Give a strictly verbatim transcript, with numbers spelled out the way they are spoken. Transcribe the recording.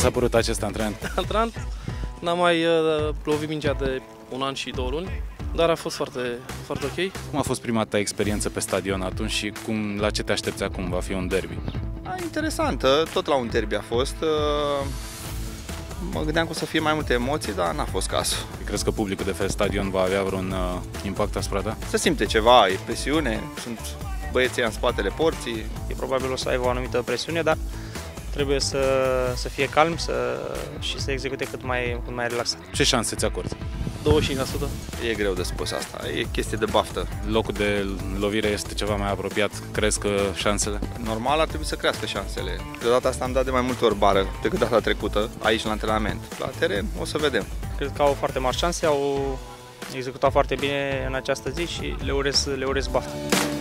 s-a părut acest antrenament? Antrenament, n-am mai uh, lovit mingea de un an și două luni, dar a fost foarte, foarte ok. Cum a fost prima ta experiență pe stadion atunci și cum, la ce te aștepți acum? Va fi un derby? A, interesantă, tot la un derby a fost. Mă gândeam că o să fie mai multe emoții, dar n-a fost cazul. Crezi că publicul de pe stadion va avea vreun uh, impact asupra ta? Se simte ceva, e presiune, sunt băieții în spatele porții. E probabil o să aibă o anumită presiune, dar trebuie să, să fie calm să, și să execute cât mai, cât mai relaxat. Ce șanse ți acorzi? douăzeci și cinci la sută. E greu de spus asta, e chestie de baftă. Locul de lovire este ceva mai apropiat, crezi că șansele? Normal ar trebui să crească șansele. De data asta am dat de mai multe ori bară decât data trecută, aici la antrenament. La teren o să vedem. Cred că au foarte mari șanse, au executat foarte bine în această zi și le urez, le urez baftă.